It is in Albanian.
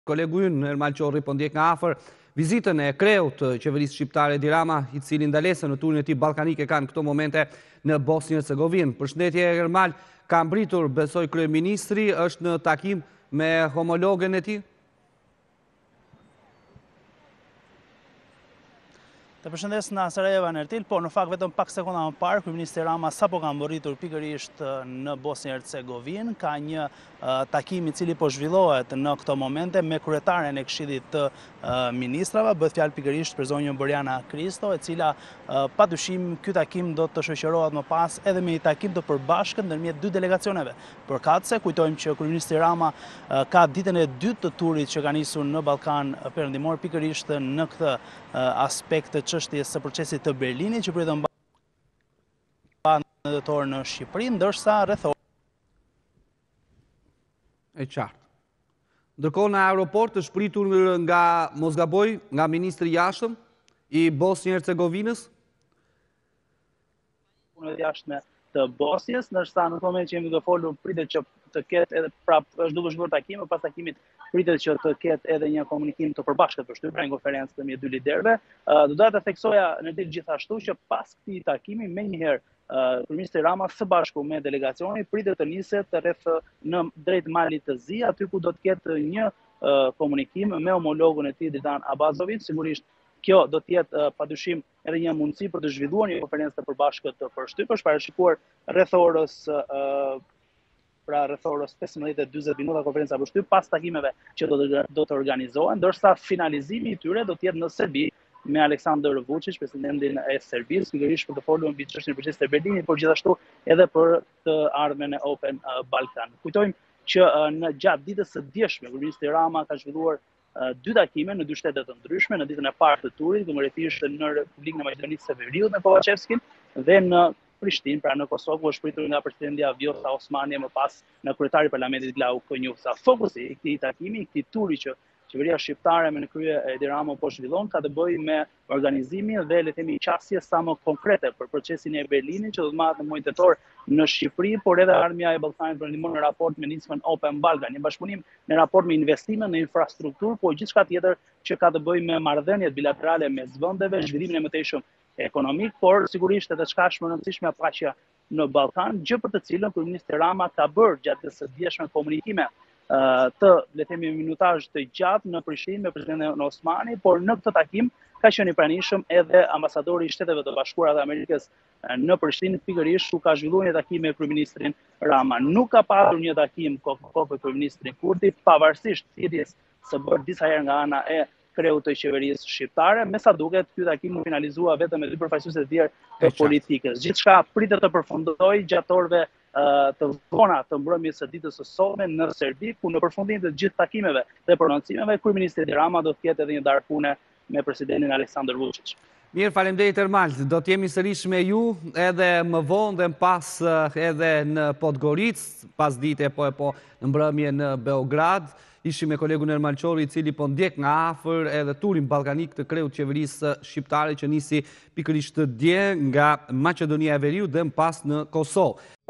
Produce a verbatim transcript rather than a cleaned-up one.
Kolegu ynë Ermal Qorri po ndjek nga afër vizitën e kreut të qeverisë shqiptare Edi Rama, i cili ndalesën në turin e tij ballkanik e kanë këto momente në Bosnjë-Hercegovinë. Përshëndetje Ermal, ka mbritur besoj kryeministri, është në takim me homologen e tij? Të përshëndes nga Sarajeva në Ertil, po në fakt vetëm pak sekonda më parë, kryeministri Rama sapo ka mbërritur pikërisht në Bosnjë-Hercegovinë, ka një uh, takim i cili po zhvillohet në këto momente me kryetaren e Këshillit të uh, Ministrave, bëhet fjalë pikërisht për zonjën Borjana Kristo, e cila uh, padyshim ky takim do të shoqërohet më pas edhe me një takim të përbashkët ndërmjet dy delegacioneve. Përkatëse kujtojmë që kryeministri Rama uh, ka ditën e dytë të turit që ka nisur në Ballkan Perëndimor pikërisht në këtë uh, aspekt të çështjes së procesit të Berlinit që pritet mba në tetor në Shqipëri, ndërsa rreth e qartë. Ndërkohë në aeroport të shpritur nga mos gaboj, nga ministri i jashtëm i Bosnjë-Hercegovinës. Punët e jashtme të Bosnjës, ndërsa në moment që jemi duke folur pritet që të ketë edhe prap është duke zhvilluar takimi, pas takimit pritet që të ketë edhe një komunikim të përbashkët për shtypje, pra një konferencë të midis dy liderëve. Uh, do doja të theksoja në ditë gjithashtu që pas këtij takimi menjëherë uh, kryeministri Rama së bashku me delegacionin pritet të niset rreth në drejt malit të Zi, aty ku do të ketë një uh, komunikim me homologun e tij Dritan Abazovic. Sigurisht kjo do të jetë uh, padyshim edhe një mundësi për të zhvilluar një konferencë të përbashkët të përshtypjesh, parashikuar rreth orës uh, pra rreth orës pesëmbëdhjetë e dyzet minuta konferenca përshtyp pas takimeve që do të, do të organizohen, ndërsa finalizimi i tyre do të jetë në Serbi me Aleksandar Vučić, presidentin e Serbisë, pikërisht për të folur mbi çështjen e procesit të Berlinit, por gjithashtu edhe për të ardhmen e Open Balkan. Kujtojmë që në gjatë ditës së djeshme kryeministri Rama ka zhvilluar dy takime në dy shtete të ndryshme, në ditën e parë të turit, konkretisht në Republikën e Maqedonisë së Veriut me Kovacevskin dhe në Prishtinë, pra në Kosovë, ku është shpritur nga presidenti Vjosa Osmani më pas në kryetari i Parlamentit Glau Konjusa. Fokusi i këtij takimi, i këtij turi që qeveria shqiptare me në krye Edi Rama po zhvillon, ka të bëjë me organizimin dhe le të themi qasje sa më konkrete për procesin e Berlinit që do të marrë në muajin tetor në Shqipëri, por edhe ardhmja e Ballkanit Perëndimor në raport me nismën Open Balkan, një bashkëpunim në raport me investime në infrastrukturë, po gjithçka tjetër që ka të bëjë me marrëdhëniet bilaterale mes vendeve, zhvillimin e mëtejshëm ekonomik, por sigurisht edhe çka është më rëndësishme paqja në Ballkan, gjë për të cilën kryeministri Rama ka bërë gjatë së djeshme komunikime uh, të le të themi minutazh të gjatë në Prishtinë me presidentin Osmani, por në këtë takim ka qenë i pranishëm edhe ambasadori i Shteteve të Bashkuara të Amerikës në Prishtinë, pikërisht ku ka zhvilluar një takim me kryeministrin Rama. Nuk ka pasur një takim kokë me kryeministrin Kurti, pavarësisht thirrjes së bërë disa herë nga ana e kreut të qeverisë shqiptare, me sa duket ky takim u finalizua vetëm me dy përfaqësues të tjerë të politikës. Gjithçka pritet të përfundojë gjatë orëve uh, të vona të mbrëmjes së ditës së sotme në Serbi, ku në përfundim të gjithë takimeve dhe prononcimeve kryeministri Edi Rama do të ketë edhe një darkë pune me presidentin Aleksandar Vučić. Mirë, faleminderit Ermal. Do të jemi sërish me ju edhe më vonë dhe më pas edhe në Podgoricë, pas dite po e po në mbrëmje në Beograd. Ishim me kolegun Ermal Qorri, i cili po ndjek nga afër edhe turin ballkanik të kreut qeverisë shqiptare që nisi pikërisht dje nga Maqedonia e Veriut dhe më pas në Kosovë.